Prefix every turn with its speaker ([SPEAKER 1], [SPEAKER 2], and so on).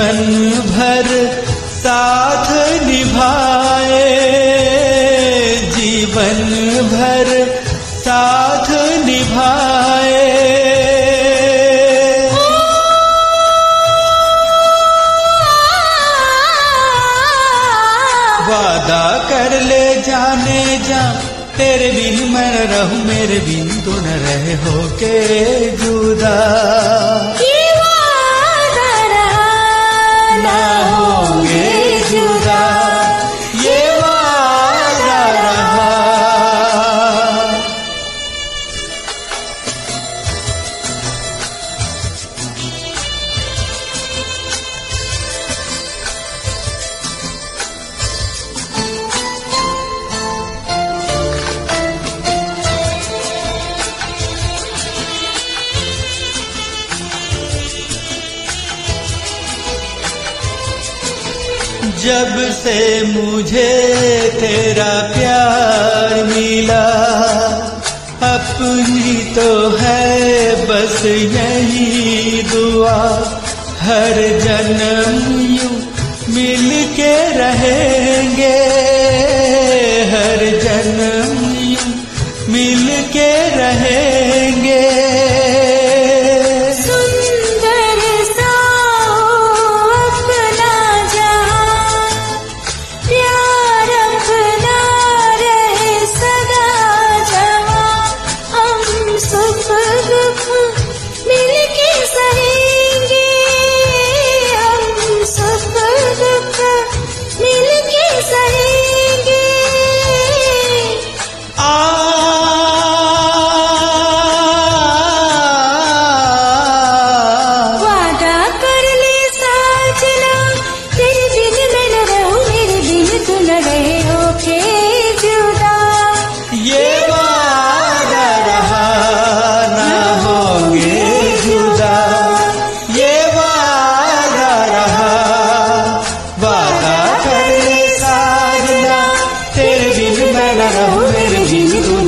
[SPEAKER 1] जीवन भर साथ निभाए, जीवन भर साथ निभाए। वादा कर ले जाने जा, तेरे बिन मैं न रहूं, मेरे बिन तू न रहे होके जुदा।
[SPEAKER 2] ये वादा रहा
[SPEAKER 1] ना होंगे जुदा, ये वादा रहा। जब से मुझे तेरा प्यार मिला, अपनी तो है बस यही दुआ, हर जन्म यूं मिल के रहेंगे, हर जन्म यूं मिल के रहेंगे।
[SPEAKER 2] मेरे बिन तू